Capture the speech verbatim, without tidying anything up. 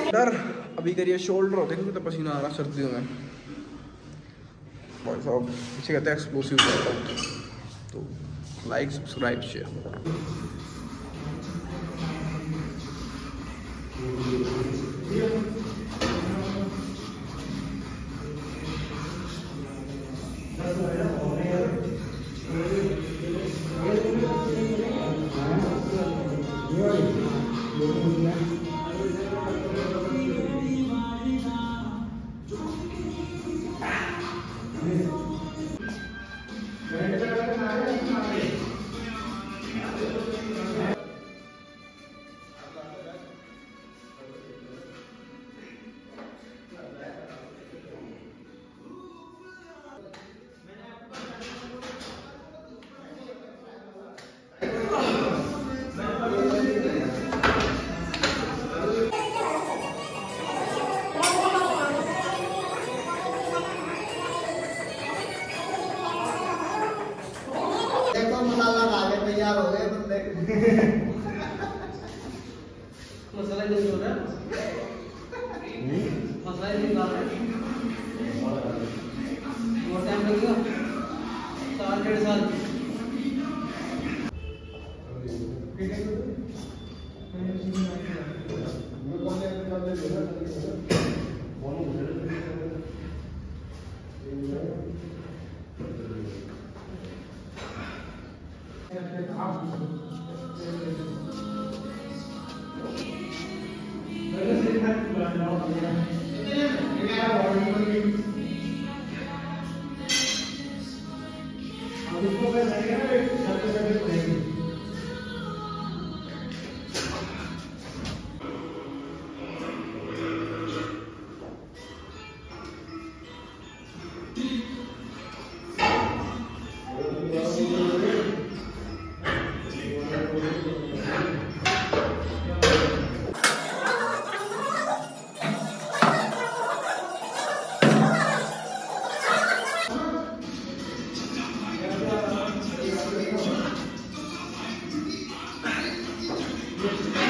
डर अभी करिए शोल्डर होते हैं तो पसीना आ रहा सर्दियों में भाई साहब, इसे कहते हैं एक्सप्लोसिव वर्कआउट। तो लाइक सब्सक्राइब शेयर। मसाला खा के तैयार हो गए बंदे। मसाला नहीं हो रहा, मसाला नहीं खा रहे। बहुत टाइम लगेगा, साल डेढ़ साल। Yes.